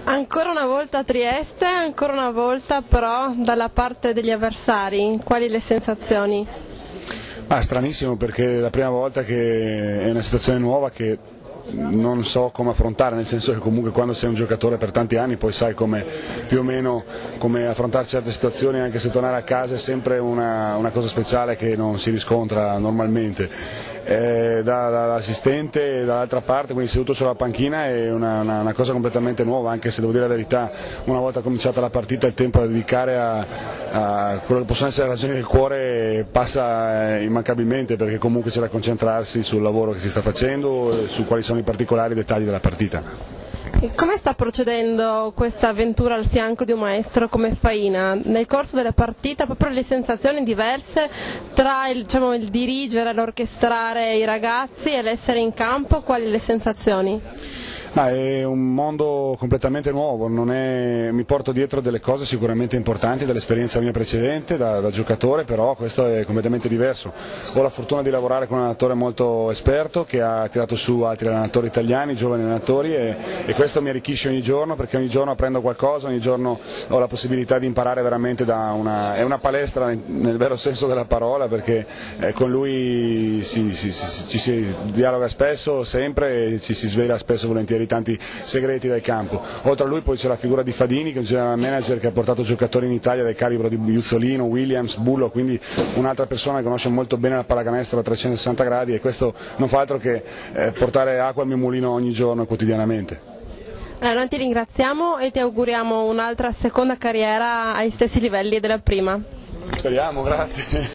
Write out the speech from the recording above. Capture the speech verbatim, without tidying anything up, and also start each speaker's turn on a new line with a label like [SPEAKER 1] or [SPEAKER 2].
[SPEAKER 1] Ancora una volta a Trieste, ancora una volta però dalla parte degli avversari, quali le sensazioni?
[SPEAKER 2] Ah, stranissimo, perché è la prima volta che è una situazione nuova che non so come affrontare, nel senso che comunque quando sei un giocatore per tanti anni poi sai come, più o meno come affrontare certe situazioni, anche se tornare a casa è sempre una, una cosa speciale che non si riscontra normalmente. Eh, da, da assistente dall'altra parte, quindi seduto sulla panchina, è una, una, una cosa completamente nuova, anche se devo dire la verità, una volta cominciata la partita il tempo da dedicare a, a quello che possono essere le ragioni del cuore passa immancabilmente, perché comunque c'è da concentrarsi sul lavoro che si sta facendo e su quali sono i particolari dettagli della partita.
[SPEAKER 1] E come sta procedendo questa avventura al fianco di un maestro come Faina? Nel corso della partita proprio le sensazioni diverse tra il, diciamo, il dirigere, l'orchestrare i ragazzi e l'essere in campo, quali le sensazioni?
[SPEAKER 2] Ma è un mondo completamente nuovo, non è, mi porto dietro delle cose sicuramente importanti dall'esperienza mia precedente da, da giocatore, però questo è completamente diverso. Ho la fortuna di lavorare con un allenatore molto esperto che ha tirato su altri allenatori italiani, giovani allenatori, e, e questo mi arricchisce ogni giorno, perché ogni giorno apprendo qualcosa, ogni giorno ho la possibilità di imparare veramente da una, è una palestra nel vero senso della parola, perché eh, con lui si, si, si, ci si dialoga spesso, sempre, e ci si svela spesso volentieri tanti segreti dal campo. Oltre a lui poi c'è la figura di Fadini, che è un general manager che ha portato giocatori in Italia del calibro di Juzzolino, Williams, Bullo, quindi un'altra persona che conosce molto bene la pallacanestro a trecentosessanta gradi, e questo non fa altro che eh, portare acqua al mio mulino ogni giorno e quotidianamente.
[SPEAKER 1] Allora, noi ti ringraziamo e ti auguriamo un'altra seconda carriera ai stessi livelli della prima.
[SPEAKER 2] Speriamo, grazie.